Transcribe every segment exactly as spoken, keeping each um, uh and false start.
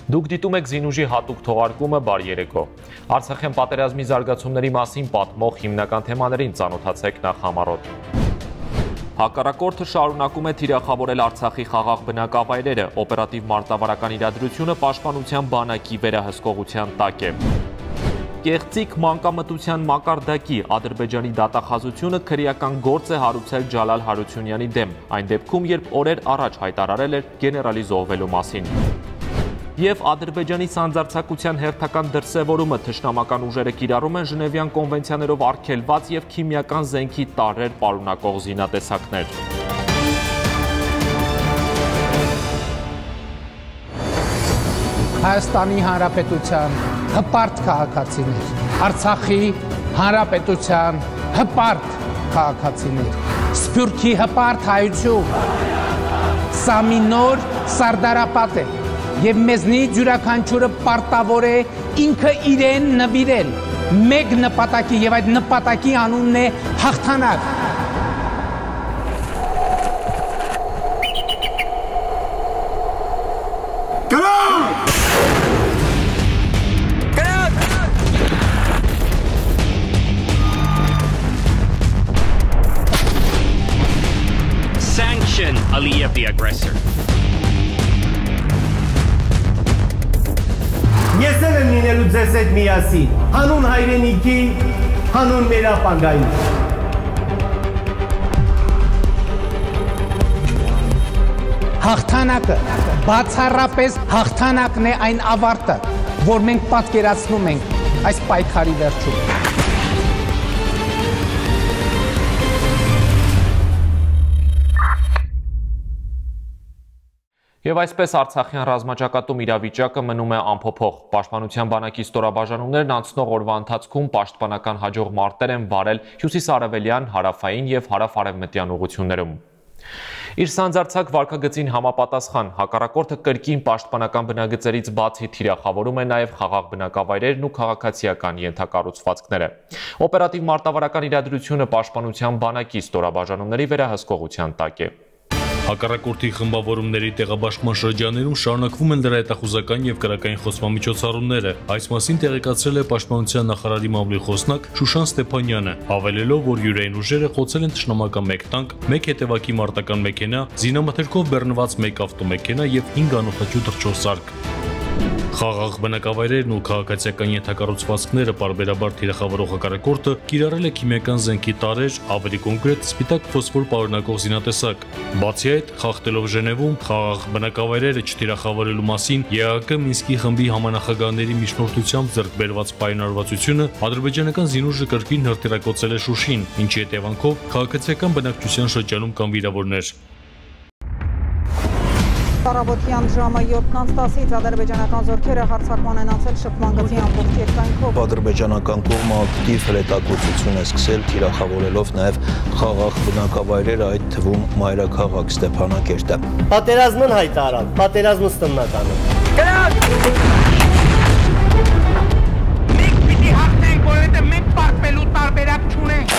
Դուք դիտում եք Զինուժի հատուկ թողարկումը բարի երեկո։ Արցախյան պատերազմի զարգացումների մասին պատմող հիմնական թեմաներին ծանոթացեք նախ համառոտ։ Հակառակորդը շարունակում է թիրախավորել Արցախի խաղաղ բնակավայրերը, օպերատիվ մարտավարական իրադրությունը պաշտպանության բանակի վերահսկողության տակ է։ Կեղծիք մանկամտության մակարդակի Ադրբեջանի դատախազությունը քրեական գործ է հարուցել Ջալալ Հարությունյանի դեմ, այն դեպքում, երբ օրեր առաջ հայտարարել էր գեներալի զոհվելու մասին։ Եվ Ադրբեջանի սանձարձակության հերթական դրսևորումը թշնամական ուժերը կիրառում են Ժնևյան կոնվենցիաներով արգելված եւ քիմիական զենքի տարրեր պարունակող զինատեսակներ։ Հայաստանի Հանրապետության հպարտ քաղաքացիներ, Արցախի Հանրապետության հպարտ քաղաքացիներ, Սփյուռքի հպարտ հայություն, սա մի նոր սարդարապատ է եւ մեզնից յուրաքանչյուրը պարտավոր է ինքը իրեն նվիրել մեկ նպատակի եւ այդ նպատակի անունն է հաղթանակ։ Aliyev the aggressor. Ես էլ եմ լինելու ձեզ հետ միասին, հանուն հայրենիքի, հանուն մեր ապագայի։ Հաղթանակը բացառապես հաղթանակն է այն ավարտը, որ մենք պատկերացնում ենք այս պայքարի վերջում։ Եվ այսպես Արցախյան ռազմաճակատում իրավիճակը մնում է անփոփոխ։ Պաշտպանության բանակի ստորաբաժանումներն անցնող օրվա ընթացքում պաշտպանական հաջող մարտեր են վարել հյուսիսարևելյան, հարավային եւ հարավ-արևմտյան ուղղություններում։ Իր սանձարձակ վարքագծին համապատասխան հակառակորդը կրկին պաշտպանական բնագծերից բացի թիրախավորում է նաև խաղաղ բնակավայրերն ու քաղաքացիական ենթակառուցվածքները։ Օպերատիվ մարտավարական իրադրությունը պաշտպանության բանակի ստորաբաժանումների վերահսկողության տակ է։ Հակառակորդի խմբավորումների տեղաբաշխման շրջաններում շարունակվում են դրա հետախուզական եւ կրակային խոստմամիջոցառումները։ Այս մասին տեղեկացրել է Պաշտպանության նախարարի մամլի խոսնակ Շուշան Ստեփանյանը, հավելելով, որ յուրային ուժերը խոցել են թշնամական մեկ տանկ, մեկ հետևակի մարտական մեքենա, զինամթերքով բեռնված մեկ ավտոմեքենա եւ հինգ անօդաչու թռչող սարք։ Խաղաղ բնակավայրերն ու քաղաքացիական ենթակառուցվածքները պարբերաբար թիրախավորող հակառակորդը կիրառել է քիմիական զենքի տարրեր, ավելի կոնկրետ սպիտակ ֆոսֆոր պարունակող զինատեսակ։ Բացի այդ, խախտելով Ժնևում խաղաղ բնակավայրերը չթիրախավորելու մասին ԵԱՀԿ Մինսկի խմբի համանախագահների միջնորդությամբ ձեռք բերված պայմանավորվածությունը ադրբեջանական զինուժը կրկին հրթիռակոծել է Շուշին, ինչի հետևանքով քաղաքացիական բնակչության շրջանում կան վիրավորներ։ Առավոտյան ժամը յոթ տասից ադրբեջանական զորքերը հարձակման են անցել շփման գծի ամբողջ երկայնքով։ Ադրբեջանական կողմը ակտիվ հրետակոծություն է սկսել, թիրախավորելով նաև խաղաղ բնակավայրերը, այդ թվում մայրաքաղաք Ստեփանակերտը։ Պատերազմն հայտարարել, պատերազմը ստննականը։ Մենք պիտի հաղթենք, որովհետև մենք պարտվելու տարբերակ չունենք։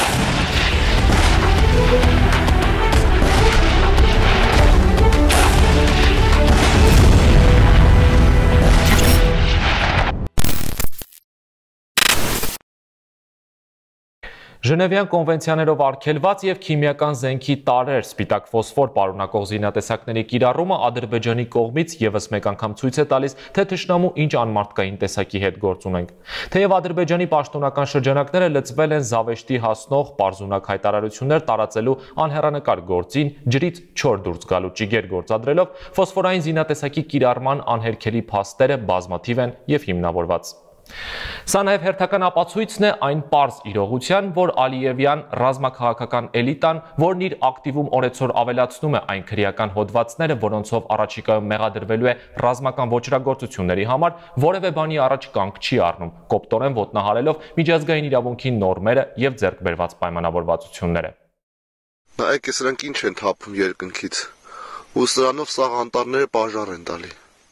Ժնևյան կոնվենցիաներով արգելված եւ քիմիական զենքի տարրեր, սպիտակ ֆոսֆոր պարունակող զինատեսակների կիրառումը Ադրբեջանի կողմից եւս մեկ անգամ ցույց է տալիս, թե թշնամու ինչ անմարդկային տեսակի հետ գործ ունենք։ Թեև Ադրբեջանի պաշտոնական շրջանակները լծվել են զավեշտի հասնող պարզունակ հայտարարություններ տարածելու անհեռանկար գործին, ջրից չոր դուրս գալու ճիգեր գործադրելով, ֆոսֆորային զինատեսակի կիրառման անհերքելի փաստերը բազմաթիվ են եւ հիմնավորված։ Սա նաև հերթական ապացույցն է այն պարզ իրողության, որ Ալիևյան ռազմաքաղաքական էլիտան, որն իր ակտիվում օրեցօր ավելացնում է այն քրեական հոդվածները, որոնցով առաջիկայում մեղադրվելու է ռազմական ոճրագործությունների համար, որևէ բանի առաջ կանգ չի առնում, կոպտորեն ոտնահարելով միջազգային իրավունքի նորմերը եւ ձեռք բերված պայմանավորվածությունները։ Նայեք, սրանք ինչ են թափում երկնքից, ու սրանով սաղ անտառները բաժար են տալի։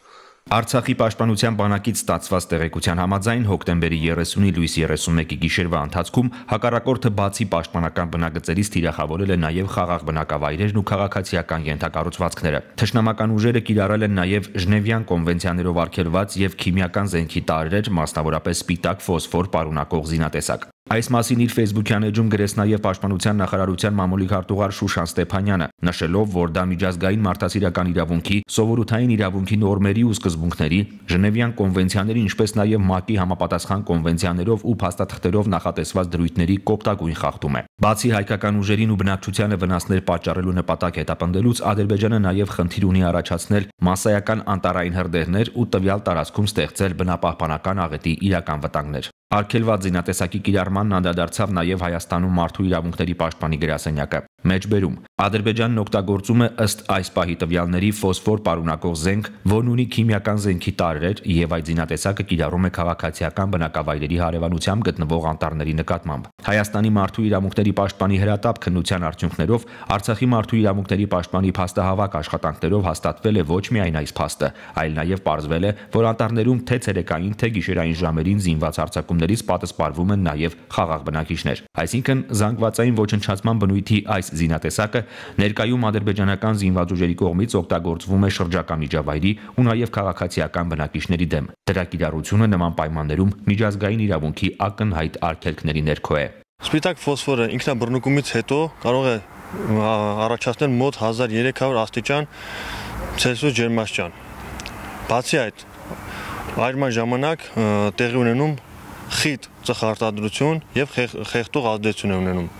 Արցախի պաշտպանության բանակից ստացված տեղեկության համաձայն հոկտեմբերի երեսունի լույս երեսունմեկի գիշերվա ընթացքում հակառակորդը բացի պաշտպանական բնակգծերից թիրախավորել է նաև խաղաղ բնակավայրերն ու քաղաքացիական ենթակառուցվածքները։ Թշնամական ուժերը կիրառել են նաև Ժնևյան կոնվենցիաներով արգելված եւ քիմիական զենքի տարրեր, մասնավորապես սպիտակ ֆոսֆոր պարունակող զինատեսակ։ Այս մասին իր Facebook-յան էջում գրեց նաև Պաշտպանության նախարարության մամուլի քարտուղար Շուշան Ստեփանյանը, նշելով, որ դա միջազգային մարդասիրական իրավունքի, սովորութային իրավունքի նորմերի ու սկզբունքների, Ժնևյան կոնվենցիաների, ինչպես նաև ՄԱԿ-ի համապատասխան կոնվենցիաներով ու փաստաթղթերով նախատեսված դրույթների կոպտագույն խախտում է։ Բացի հայկական ուժերին ու բնակչությանը վնասներ պատճառելու նպատակ հետապնդելուց, Ադրբեջանը նաև խնդիր ունի առաջացնել մասսայական անտառային հրդեհներ ու տվյալ տարածքում ստեղծել բնապահպանական աղետի իրական վտանգներ։ Արգելված զինատեսակի կիրառմանն անդրադարձավ նաև Հայաստանում մարդու իրավունքների պաշտպանի գրասենյակը։ Մեջբերում Ադրբեջանն օգտագործում է ըստ այս պահի տվյալների ֆոսֆոր պարունակող զենք, որն ունի քիմիական զենքի տարրեր եւ այդ զինատեսակը կիրառում է քաղաքացիական բնակավայրերի հարևանությամբ գտնվող անտառների նկատմամբ։ Հայաստանի մարդու իրավունքների պաշտպանի հրատապ քննության արդյունքներով Արցախի մարդու իրավունքների պաշտպանի փաստահավաք աշխատանքներով հաստատվել է ոչ միայն այս փաստը, այլ նաև պարզվել է, որ անտառներում թե ցերեկային, թե գիշերային ժամերին զինված հարձակումներից պատասպարվում են նաև խաղաղ բնակիչներ։ Այսինքն զանգվածային ոչնչացման բնույթի այս զինատեսակը ներկայում ադրբեջանական զինված ուժերի կողմից օգտագործվում է շրջակա միջավայրի ու նաև քաղաքացիական բնակիչների դեմ։ Դրա կիրառությունը նման պայմաններում միջազգային իրավունքի ակնհայտ արգելքների ներքո է։ Սպիտակ ֆոսֆորը ինքնաբռնկումից հետո կարող է առաջացնել մոտ հազար երեք հարյուր աստիճան Ցելսիուս ջերմաստիճան։ Բացի այդ, այրման ժամանակ տեղի ունենում խիտ ծխարտադրություն եւ խեղդող ազդեցություն է ունենում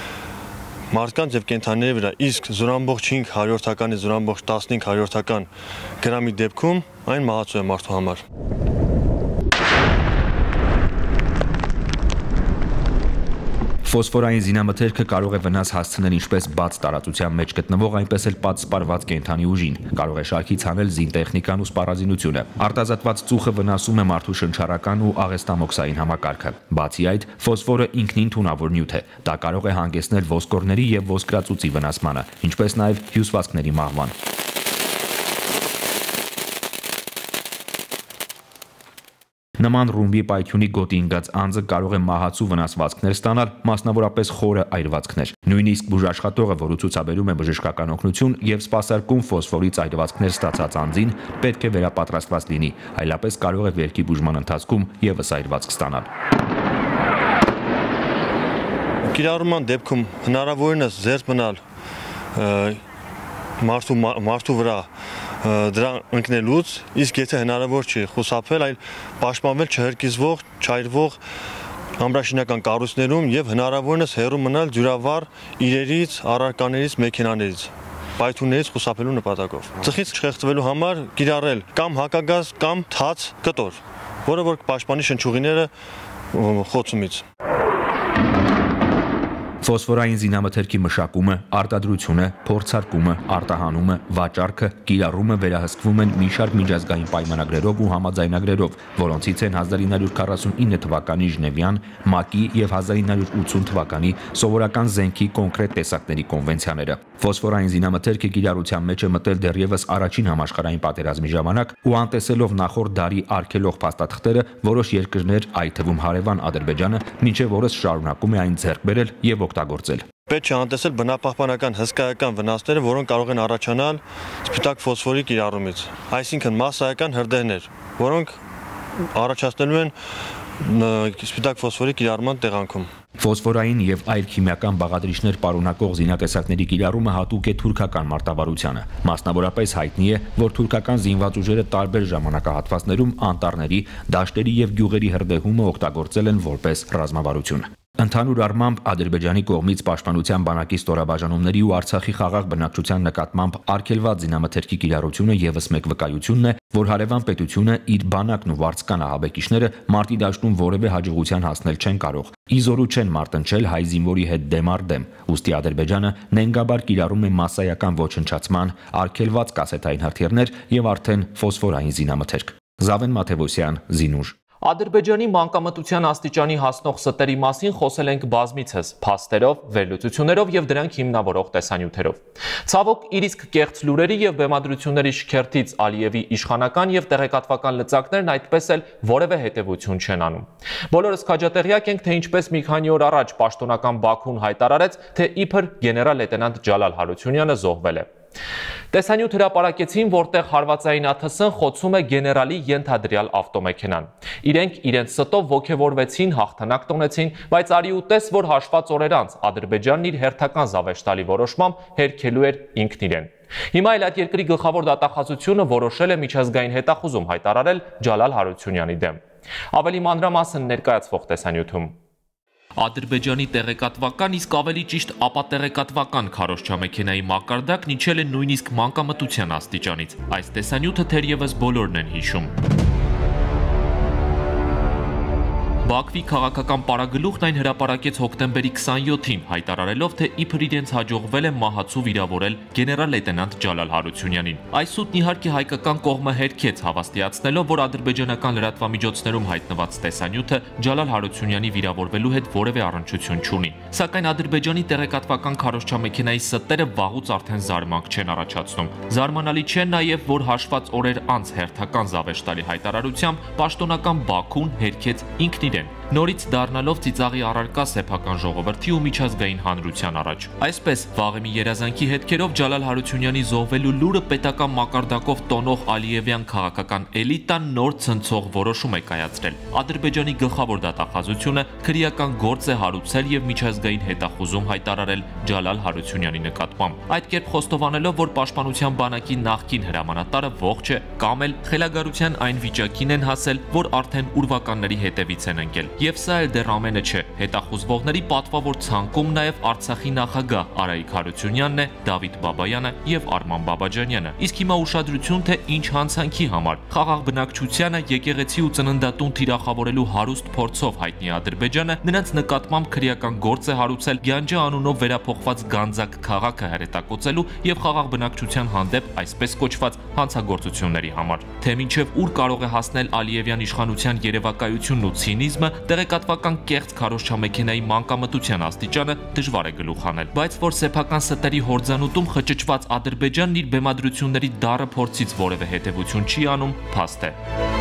մարդկանց եւ կենդանիների վրա, իսկ զրո ամբողջ հինգ հարյուրթականի զրո ամբողջ տասնհինգ հարյուրթական գրամի դեպքում այն մահացու է մարդու համար։ Ֆոսֆորային զինամթերքը կարող է վնաս հասցնել ինչպես բաց տարածության մեջ գտնվող, այնպես էլ պատսպարված կենդանի ուժին, կարող է շարքից հանել զինտեխնիկան ու սպառազինությունը։ Արտազատված ծուխը վնասում է մարդու շնչառական ու աղեստամոքսային համակարգը։ Բացի այդ, ֆոսֆորը ինքնին թունավոր նյութ է։ Դա կարող է հանգեցնել ոսկորների եւ ոսկրածուծի վնասմանը, ինչպես նաեւ հյուսվածքների մահվան։ Նման ռումբի պայթյունի գոտի ընկած անձը կարող է մահացու վնասվածքներ ստանալ, մասնավորապես խորը այրվածքներ։ Նույնիսկ բուժաշխատողը, որը ցուցաբերում է բժշկական օգնություն եւ սպասարկում ֆոսֆորից այրվածքներ ստացած անձին, պետք է վերապատրաստված լինի, այլապես կարող է վերքի բուժման ընթացքում եւս այրվածք ստանալ։ Կիրառման դեպքում հնարավորինս զերծ մնալ մարդու մարդու վրա դրան ընկնելուց, իսկ եթե հնարավոր չի խուսափել, այլ պաշտպանվել չհրկիզվող, չայրվող ամրաշինական կառույցներում եւ հնարավորինս հեռու մնալ ջրավառ իրերից, առարկաներից, մեքենաներից, պայթյուններից խուսափելու նպատակով։ Ծխից չխեղդվելու համար կիրառել կամ հակագազ, կամ թաց կտոր, որը որ կպաշտպանի շնչուղիները խոցումից։ Ֆոսֆորային զինամթերքի մշակումը, արտադրությունը, փորձարկումը, արտահանումը, վաճառքը, կիրառումը վերահսկվում են մի շարք միջազգային պայմանագրերով ու համաձայնագրերով, որոնցից են հազար ինը հարյուր քառասունինը թվականի Ժնևյան, ՄԱԿ-ի եւ հազար ինը հարյուր ութսուն թվականի սովորական զենքի կոնկրետ տեսակների կոնվենցիաները։ Ֆոսֆորային զինամթերքը կիրառության մեջ է մտել դեռևս առաջին համաշխարհային պատերազմի ժամանակ ու անտեսելով նախորդ դարի արգելող փաստաթղթերը, որոշ երկրներ, այդ թվում հարևան Ադրբեջանը, մինչև օրս շարունակում է այն ձեռք բերել եւ օգտագործել։ Պետք է անտեսել բնապահպանական հսկայական վնասները, որոնք կարող են առաջանալ սպիտակ ֆոսֆորի կիրառումից, այսինքն մասսայական հրդեհներ, որոնք առաջացնելու են սպիտակ ֆոսֆորի կիրառման տեղանքում։ Ֆոսֆորային եւ այլ քիմիական բաղադրիչներ պարունակող զինատեսակների կիրառումը հատուկ է թուրքական մարտավարությանը։ Մասնավորապես հայտնի է, որ թուրքական զինված ուժերը տարբեր ժամանակահատվածներում անտառների, դաշտերի եւ գյուղերի հրդեհումը օգտագործել են որպես ռազմավարություն։ Ընդհանուր առմամբ Ադրբեջանի կողմից պաշտպանության բանակի ստորաբաժանումների ու Արցախի խաղաղ բնակչության նկատմամբ արգելված զինամթերքի կիրառությունը եւս մեկ վկայությունն է, որ հարևան պետությունը իր բանակն ու վարձկան ահաբեկիչները մարտի դաշտում որևէ հաջողության հասնել չեն կարող։ Իզորու չեն մարտնչել հայ զինվորի հետ դեմ առ դեմ, ուստի Ադրբեջանը նենգաբար կիրառում է մասսայական ոչնչացման, արգելված կասետային հրթիռներ եւ արդեն ֆոսֆորային զինամթերք։ Զավեն Մաթևոսյան, Զինուժ։ Ադրբեջանի մանկամտության աստիճանի հասնող ստերի մասին խոսել ենք բազմիցս, փաստերով, վերլուծություններով եւ դրանք հիմնավորող տեսանյութերով։ Ցավոք, իր իսկ կեղծ լուրերի եւ բեմադրությունների շքերթից Ալիևի իշխանական եւ տեղեկատվական լծակներն այդպես էլ որևէ հետեւություն չեն անում։ Բոլորս քաջատեղյակ ենք, թե ինչպես մի քանի օր առաջ պաշտոնական Բաքուն հայտարարեց, թե իբր գեներալ լեյտենանտ Ջալալ Հարությունյանը զոհվել է։ Տեսանյութ հրապարակեցին, որտեղ հարվածային ԱԹՍ-ն խոցում է գեներալի ենթադրյալ ավտոմեքենան։ Իրենք իրենց ստով ոգևորվեցին, հաղթանակ տոնեցին, բայց արի ու տես, որ հաշված օրեր անց Ադրբեջանն իր հերթական զավեշտալի որոշմամբ հերքելու էր ինքն իրեն։ Հիմա էլ այդ երկրի գլխավոր դատախազությունը որոշել է միջազգային հետախուզում հայտարարել Ջալալ Հարությունյանի դեմ։ Ավելի մանրամասն ներկայացվող տեսանյութում։ Ադրբեջանի տեղեկատվական, իսկ ավելի ճիշտ ապատեղեկատվական քարոզչամեքենայի մակարդակն իջել է նույնիսկ մանկամտության աստիճանից։ Այս տեսանյութը թերևս բոլորն են հիշում։ Բաքվի քաղաքական պարագլուխն այն հրապարակեց հոկտեմբերի քսանյոթին, հայտարարելով, թե իբր իրենց հաջողվել է մահացու վիրավորել գեներալ լեյտենանտ Ջալալ Հարությունյանին։ Այս սուտն իհարկե հայկական կողմը հերքեց, հավաստիացնելով, որ ադրբեջանական լրատվամիջոցներում հայտնված տեսանյութը Ջալալ Հարությունյանի վիրավորվելու հետ որևէ առնչություն չունի։ Սակայն Ադրբեջանի տեղեկատվական քարոզչամեքենայի ստերը վաղուց արդեն զարմանք չեն առաջացնում։ Զարմանալի չէ նաև, որ հաշված օրեր անց հերթական զավեշտալի հայտարարությամբ պաշտոնական Բաքուն հերքեց ինքն իրեն, նորից դառնալով ծիծաղի առարկա սեփական ժողովրդի ու միջազգային հանրության առաջ։ Այսպես, վաղը մի երազանքի հետքերով Ջալալ Հարությունյանի զոհվելու լուրը պետական մակարդակով տոնող Ալիևյան քաղաքական էլիտան նոր ցնցող որոշում է կայացրել։ Ադրբեջանի գլխավոր դատախազությունը քրեական գործ է հարուցել եւ միջազգային հետախուզում հայտարարել Ջալալ Հարությունյանի նկատմամբ։ Այդ կերպ խոստովանելով, որ պաշտպանության բանակի նախկին հրամանատարը ողջ է կամ էլ խելագարության այն վիճակին են հասել, որ արդեն ուրվականների հետևից են ընկել։ Եվ սա էլ դեռ ամենը չէ։ Հետախուզվողների պատվավոր ցանկում նաև Արցախի նախագահ Արայիկ Հարությունյանն է, Դավիթ Բաբայանը եւ Արման Բաբաջանյանը։ Իսկ հիմա ուշադրություն, թե ինչ հանցանքի համար։ Խաղաղ բնակչությանը եկեղեցի ու ծննդատուն թիրախավորելու հարուստ փորձով հայտնի Ադրբեջանը նրանց նկատմամբ քրեական գործ է հարուցել Գյանջա անունով վերափոխված Գանձակ քաղաքը հրետակոծելու եւ խաղաղ բնակչության հանդեպ այսպես կոչված հանցագործությունների համար։ Թե մինչեւ ուր կարող է հասնել Ալիևյան իշխանության երևակայությունն ու ցինիզմը, տեղեկատվական կեղծ քարոզչամեքենայի մանկամտության աստիճանը դժվար է գլուխ հանել, բայց որ սեփական ստերի հորձանուտում խճճված Ադրբեջանն իր բեմադրությունների դառը փորձից որևէ հետևություն չի անում, փաստ է։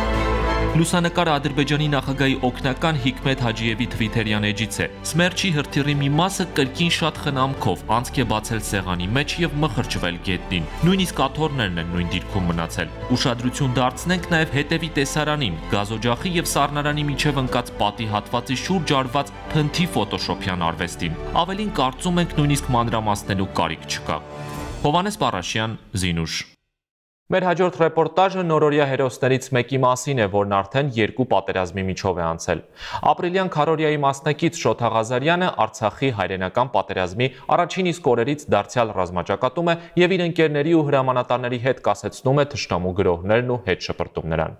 Լուսանկարը Ադրբեջանի նախագահի օգնական Հիկմետ Հաջիևի թվիթերյան էջից է։ Սմերչի հրթիռի մի մասը կրկին շատ խնամքով անցք է բացել սեղանի մեջ եւ մխրճվել գետնին։ Նույնիսկ աթոռներն են նույն դիրքում մնացել։ Ուշադրություն դարձնենք նաեւ հետևի տեսարանին, գազօջախի եւ սառնարանի միջև ընկած պատի հատվածի շուրջ արված փնթի ֆոտոշոփյան արվեստին։ Ավելին կարծում ենք նույնիսկ մանրամասնելու կարիք չկա։ Հովհաննես Պարաշյան, Զինուշ։ Մեր հաջորդ ռեպորտաժը նորօրյա հերոսներից մեկի մասին է, որն արդեն երկու պատերազմի միջով է անցել։ Ապրիլյան քարորիայի մասնակից Շոթա Ղազարյանը Արցախի հայրենական պատերազմի առաջին իսկ օրերից դարձյալ ռազմաճակատում է եւ իր ընկերների ու հրամանատարների հետ կասեցնում է թշնամու գրոհներն ու հետ շպրտում նրան։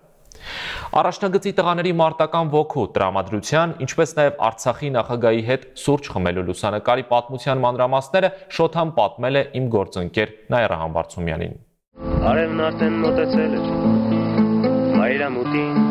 Առաջնագծի տղաների մարտական ոգու, տրամադրության, ինչպես նաև Արցախի նախագահի հետ սուրճ խմելու լուսանկարի պատմության մանրամասները Շոթան պատմել է իմ գործընկեր Նաիրա Համբարձումյանին։ Արևն արդեն մոտեցել էր, մայրամուտին։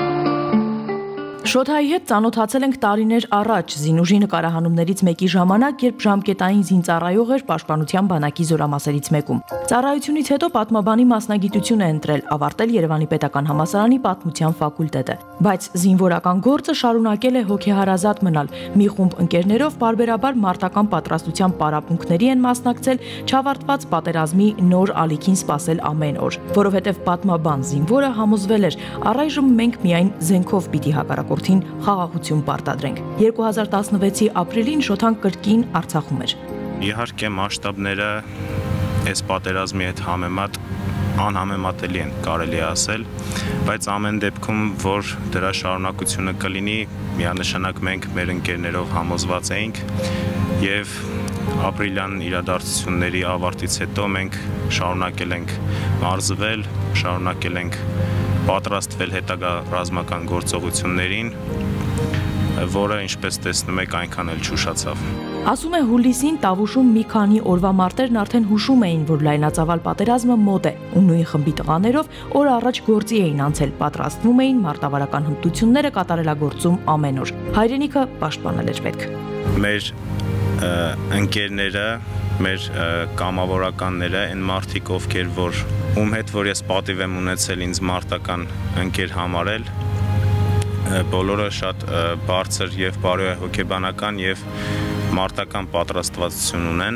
Շոթայի հետ ծանոթացել ենք տարիներ առաջ Զինուժի նկարահանումներից մեկի ժամանակ, երբ ժամկետային զինծառայող էր Պաշտպանության բանակի զորամասերից մեկում։ Ծառայությունից հետո պատմաբանի մասնագիտություն է ընտրել, ավարտել Երևանի Պետական համալսարանի պատմության ֆակուլտետը, բայց զինվորական գործը շարունակել է հոգեհարազատ մնալ։ Մի խումբ ընկերներով պարբերաբար մարտական պատրաստության պարապմունքների են մասնակցել, չավարտված պատերազմի նոր ալիքին սպասել ամեն օր, որովհետև պատմաբան զինվորը համոզվել էր, առայժմ մենք միայն զենքով պիտի հակառակորդին խաղաղություն պարտադրենք։ երկու հազար տասնվեցի ապրիլին Շոթան կրկին Արցախում էր։ Իհարկե մասշտաբները այս պատերազմի հետ համեմատ անհամեմատելի են, կարելի է ասել, բայց ամեն դեպքում, որ դրա շարունակությունը կլինի, միանշանակ մենք մեր ընկերներով համոզված էինք եւ ապրիլյան իրադարձությունների ավարտից հետո մենք շարունակել ենք մարզվել, շարունակել ենք պատրաստվել հետագա ռազմական գործողություններին, որը ինչպես տեսնում եք այնքան էլ չուշացավ։ Ասում է հուլիսին Տավուշում մի քանի օրվա մարտերն արդեն հուշում էին, որ լայնածավալ պատերազմը մոտ է, ու նույն խմբի տղաներով օր առաջ գործի էին անցել, պատրաստվում էին մարտավարական հմտությունները կատարելագործում ամեն օր։ Հայրենիքը պաշտպանել էր պետք։ Մեր ընկերները, մեր կամավորականները, այն մարդիկ, ովքեր որ ում հետ որ ես պատիվ եմ ունեցել ինձ մարտական ընկեր համարել, բոլորը շատ բարձր եւ բարի հոգեբանական եւ մարտական պատրաստվածություն ունեն,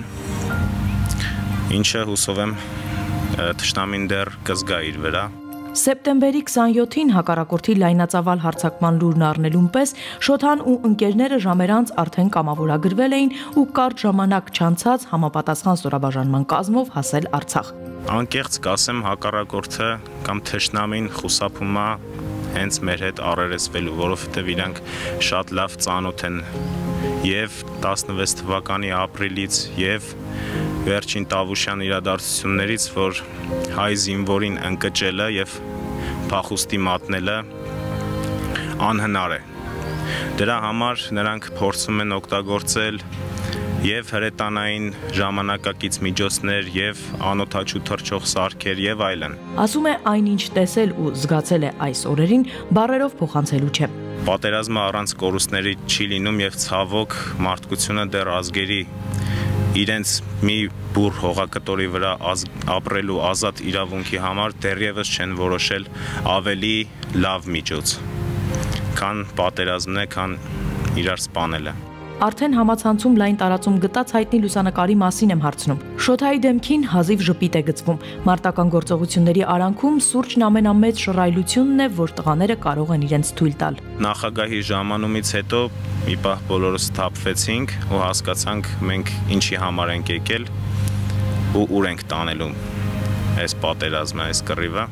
ինչը հուսով եմ թշնամին դեռ կզգա իր վրա։ Սեպտեմբերի քսաներկուին հակառակորդի լայնածավալ հարձակման լուրն առնելուն պես Շոթան ու ընկերները ժամերանց արդեն կամավորագրվել էին ու կարճ ժամանակ չանցած համապատասխան ստորաբաժանման կազմով հասել Արցախ։ Անկեղծ կասեմ, հակառակորդը կամ թշնամին խուսափում է հենց մեր հետ առերեսվելու, որովհետև իրանք շատ լավ ծանոթ են եւ տասնվեց թվականի ապրիլից եւ վերջին Տավուշյան իրադարձություններից, որ հայ զինվորին ընկճելը եւ փախուստի մատնելը անհնար է։ Դրա համար նրանք փորձում են օգտագործել եւ հրետանային ժամանակակից միջոցներ եւ անօթաչու թռչող սարքեր եւ այլն։ Ասում է այնինչ տեսել ու զգացել է այս օրերին բառերով փոխանցելու չէ։ Պատերազմը առանց կորուստների չի լինում եւ ցավոք մարդկությունը դեռ ազգերի իրենց մի բուռ հողակտորի վրա ապրելու ազատ իրավունքի համար դեռևս չեն որոշել ավելի լավ միջոց, քան պատերազմն է, քան իրար սպանելը։ Արդեն համացանցում լայն տարածում գտած հայտնի լուսանկարի մասին եմ հարցնում։ Շոթայի դեմքին հազիվ ժպիտ է գծվում։ Մարտական գործողությունների արանքում սուրճն ամենամեծ շռայլությունն է, որ տղաները կարող են իրենց թույլ տալ։ Նախագահի ժամանումից հետո մի պահ բոլորս թափվեցինք ու հասկացանք մենք ինչի համար ենք եկել ու ուր ենք տանելու այս պատերազմը, այս կռիվը։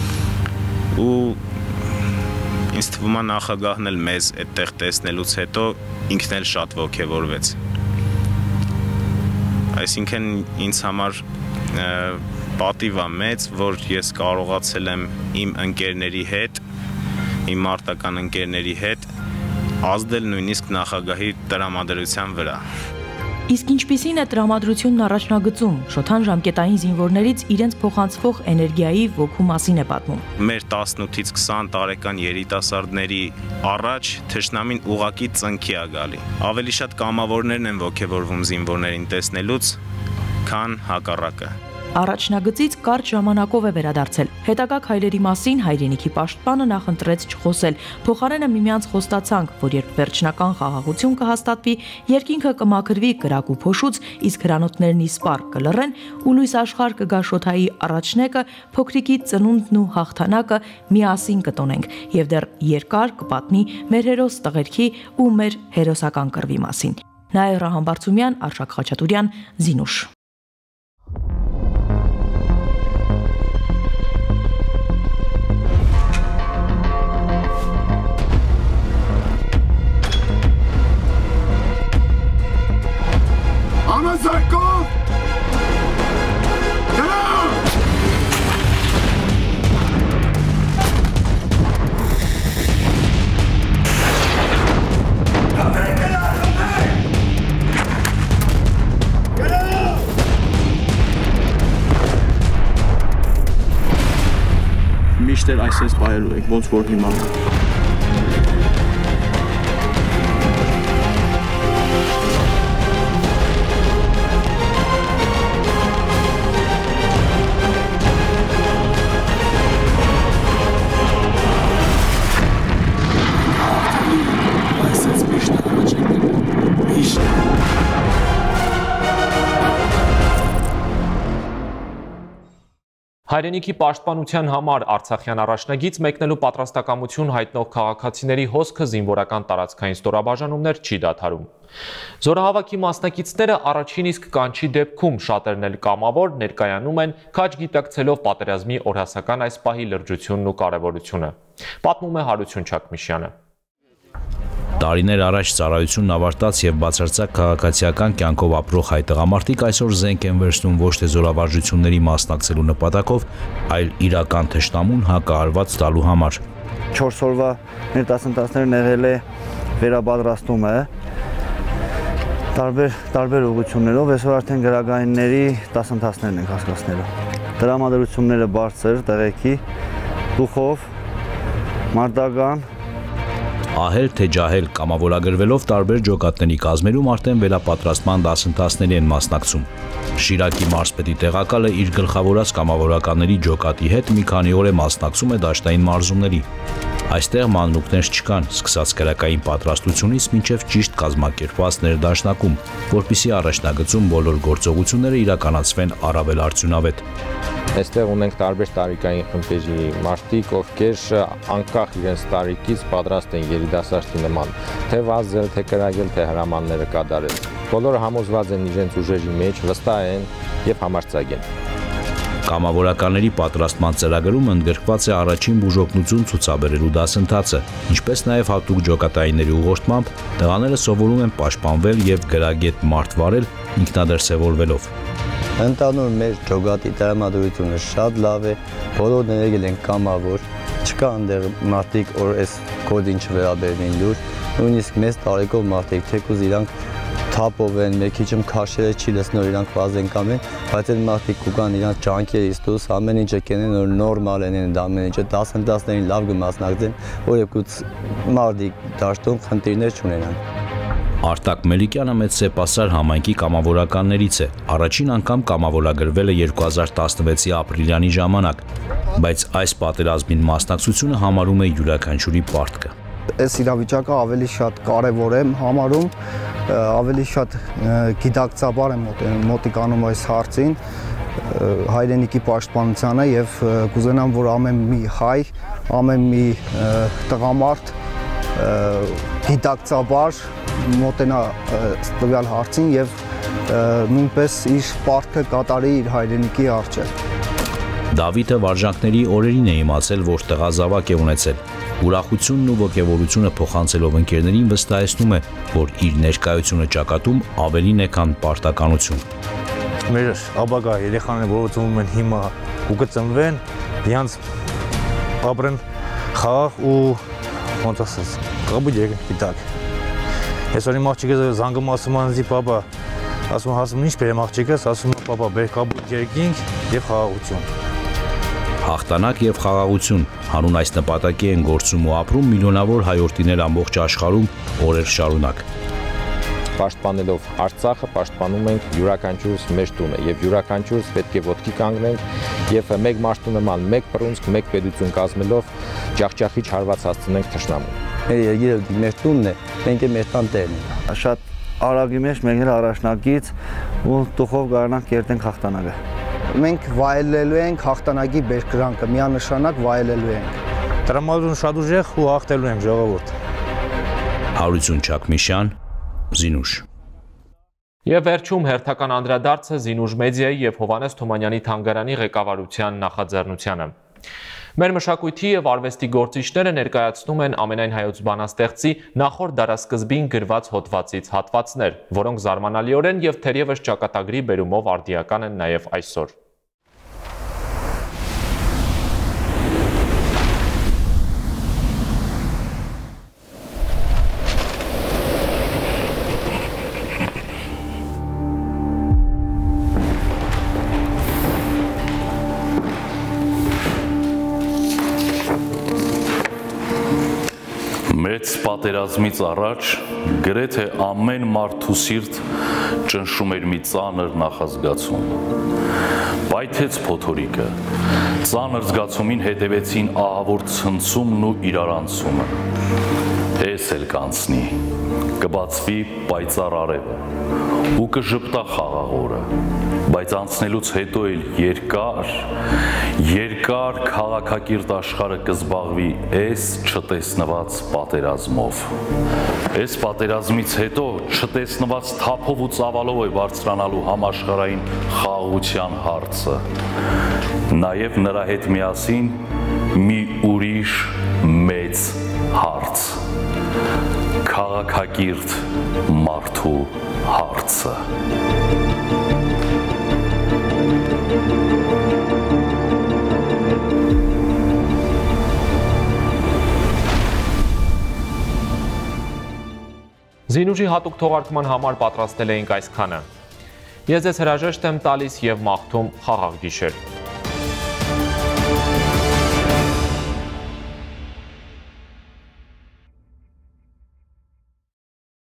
Ու ինձ թվում է նախագահն էլ մեզ այդտեղ տեսնելուց հետո ինքն էլ շատ ոգևորվեց։ Այսինքն ինձ համար պատիվ է մեծ, որ ես կարողացել եմ իմ ընկերների հետ, իմ մարտական ընկերների հետ ազդել նույնիսկ նախագահի տրամադրության վրա։ Իսկ ինչպիսին է տրամադրությունն առաջնագծում, Շոթան ժամկետային զինվորներից իրենց փոխանցվող էներգիայի ոգու մասին է պատմում։ Մեր տասնութից քսան տարեկան երիտասարդների առաջ թշնամին ուղակի ծնքի է գալի։ Ավելի շատ կամավորներն են ոգևորվում զինվորներին տեսնելուց, քան հակառակը։ Առաջնագծից կարճ ժամանակով է վերադարձել։ Հետագա քայլերի մասին հայրենիքի պաշտպանը նախընտրեց չխոսել։ Փոխարենը միմյանց խոստացանք, որ երբ վերջնական խաղաղություն կհաստատվի, երկինքը կմաքրվի կրակ ու փոշուց, իսկ հրանոթներն իսպառ կլռեն ու լույս աշխարհ կգա Շոթայի առաջնեկը, փոքրիկի ծնունդն ու հաղթանակը միասին կտոնենք եւ դեռ երկար կպատնի մեր հերոս տղերքի ու մեր հերոսական կռվի մասին։ Նաիրա Համբարձումյան, Արշակ Խաչատուրյան, Զինուշ։ Միշտ էլ այսպես բայելու եք, ոնց որ հիմա։ Հայրենիքի պաշտպանության համար Արցախյան առաջնագից մեկնելու պատրաստակամություն հայտնող քաղաքացիների հոսքը զինվորական տարածքային ստորաբաժանումներ չի դադարում։ Զորահավաքի մասնակիցները առաջին իսկ կանչի դեպքում շատերն էլ կամավոր ներկայանում են քաջ գիտակցելով պատերազմի օրհասական այս պահի լրջությունն ու կարևորությունը։ Պատմում է Հարություն Չակմիշյանը։ Տարիներ առաջ ծառայությունն ավարտած եւ բացարձակ քաղաքացիական կյանքով ապրող հայ տղամարդիկ այսօր զենք են վերցնում ոչ թե զորավարժությունների մասնակցելու նպատակով, այլ իրական թշնամուն հակահարված տալու համար։ չորս օրվա մեր դասընթացներն եղել է վերաբադրաստումը Տարբեր տարբեր ուղղություններով այսօր արդեն գրագայինների դասընթացներն ենք հասկացնելու։ Դրամատրությունները բարձր, տեղեքի, դուխով, մարտական Ահել թե ջահել կամավորագրվելով տարբեր ջոկատների կազմերում արդեն վերապատրաստման դասընթացների են մասնակցում։ Շիրակի մարզպետի տեղակալը իր գլխավորած կամավորականների ջոկատի հետ մի քանի օր է մասնակցում է դաշտային մարզումների։ Այստեղ մանրուքներ չկան, սկսած քրակային պատրաստությունից մինչև ճիշտ կազմակերպված ներդաշնակում, որպիսի առաջնագծում բոլոր գործողությունները իրականացվեն առավել արդյունավետ։ Այստեղ ունենք տարբեր տարիքային խմբերի մարդիկ, ովքեր անկախ իրենց տարիքից պատրաստ են երիտասարդի նման, թե վազել, թե կրակել, թե հրամանները կատարել։ Բոլորը համոզված են իրենց ուժերի մեջ, վստահ են եւ համարձակ են։ Կամավորականների պատրաստման ծրագրում ընդգրկված է առաջին բուժօգնություն ցուցաբերելու դասընթացը, ինչպես նաև հատուկ ջոկատայինների ուղղորդմամբ տղաները սովորում են պաշտպանվել եւ գրագետ մարդ վարել ինքնադրսևորվելով։ Ընդհանուր մեր ջոկատի տրամադրությունը շատ լավ է, բոլորն եկել են կամավոր, չկա այնտեղ մարդիկ, որ այս կոդին չվերաբերվին լուր, նույնիսկ մեծ տարեկով մարդիկ, թեկուզ իրանք թափով են, մի քիչ քաշերը չի լսնոր իրանք վազեն կամ են, բայց այդ մարդիկ կուկան իրանք ջանքերից դուրս ամեն ինչը կենեն, որ նորմալ են այդ ամեն ինչը, դասընթացներին լավ կմասնակցեն, որ եկուց մարդիկ դաշտում խնդիրներ չունենան։ Արտակ Մելիքյանը մեծ Սեպասար համայնքի կամավորականներից է, առաջին անգամ կամավորագրվել է երկու հազար տասնվեցի ապրիլյանի ժամանակ, բայց այս պատերազմին մասնակցությունը համարում է յուրաքանչյուրի պարտքը։ Այս իրավիճակը ավելի շատ կարևոր է համարում, ավելի շատ գիտակցաբար եմ մոտիկանում այս հարցին, հայրենիքի պաշտպանությանը եւ կուզենամ, որ ամեն մի հայ, ամեն մի տղամարդ գիտակցաբար մոտենա տվյալ հարցին եւ նույնպես իր պարտքը կատարի իր հայրենիքի առջև։ Դավիթը վարժանքների օրերին է իմացել, որ տղազավակ է ունեցել։ Ուրախությունն ու ոգևորությունը փոխանցելով ընկերներին վստահեցնում է, որ իր ներկայությունը ճակատում ավելին է, քան պարտականություն։ Մեր ապագա երեխաները, որ ծնվում են հիմա ու կծնվեն, իրանց ապրեն խաղաղ ու ոնց ասած, կաբուդեք գիտակ։ Այսօր իմ աղջիկը զանգում ասում անձի պապա, ասում հասում ինչ բերեմ աղջիկս, ասում պապա բեր կաբուդ երկինք եւ խաղաղություն։ Հաղթանակ եւ խաղաղություն հանուն այս նպատակի են գործում ու ապրում միլիոնավոր հայորդիներ ամբողջ աշխարհում օրեր շարունակ։ Պաշտպանելով Արցախը, պաշտպանում ենք յուրաքանչյուրս մեր տունը եւ յուրաքանչյուրս պետք է ոտքի կանգնենք եւ մեկ մարդու նման, մեկ բռունցք, մեկ պետություն կազմելով ջախջախիչ հարված հասցնենք թշնամուն։ Մեր երկիրը մեր տունն է, մենք էլ մեր տան տերն ենք։ Շատ արագի մեջ մենք էլ առաջնակից ու տուխով կարողանանք կերտենք հաղթանակը։ Մենք վայելելու ենք հաղթանակի բերկրանքը, միանշանակ վայելելու ենք։ Տրամադրություն շատ ուժեղ ու հաղթելու ենք ժողովուրդ։ Հարություն Չակմիշյան, Զինուշ։ Եվ վերջում հերթական անդրադարձը Զինուշ մեդիայի եւ Հովանես Թումանյանի թանգարանի ղեկավարության նախաձեռնությանը։ Մեր մշակույթի եւ արվեստի գործիչները ներկայացնում են ամենայն հայոց բանաստեղծի նախորդ դարասկզբին գրված հոդվածից հատվածներ, որոնք զարմանալիորեն եւ թերևս ճակատագրի բերումով արդիական են նաեւ այսօր։ Մեծ պատերազմից առաջ գրեթե ամեն մարդու սիրտ ճնշում էր մի ծանր նախազգացում։ Պայթեց փոթորիկը, ծանր զգացումին հետևեցին ահավոր ցնցումն ու իրարանցումը։ Էս էլ կանցնի, կբացվի պայծառ արևը ու կժպտա խաղաղ օրը, բայց անցնելուց հետո էլ երկար, երկար քաղաքակիրթ աշխարհը կզբաղվի այս չտեսնված պատերազմով։ Այս պատերազմից հետո չտեսնված թափով ու ծավալով է բարձրանալու համաշխարհային խաղաղության հարցը։ Նաև նրա հետ միասին մի ուրիշ մեծ հարց։ Քաղաքակիրթ մարդու հարցը։ Զինուժի հատուկ թողարկման համար պատրաստել էինք այսքանը։ Ես ձեզ հրաժեշտ եմ տալիս եւ մաղթում խաղաղ գիշեր։